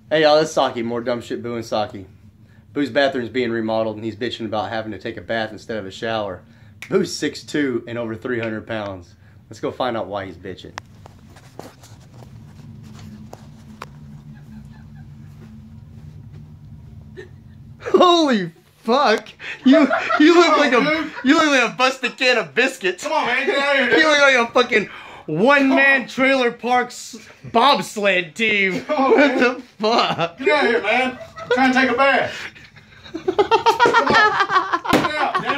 Hey y'all, it's Saki, more dumb shit Boo and Saki. Boo's bathroom's being remodeled and he's bitching about having to take a bath instead of a shower. Boo's 6'2" and over 300 pounds. Let's go find out why he's bitching. Holy fuck! You look like a busted can of biscuits. Come on, man, get out of here. You look like a fucking one-man trailer park bobsled team. On, what the fuck? Get out of here, man. I'm trying to take a bath. Come on. Get out.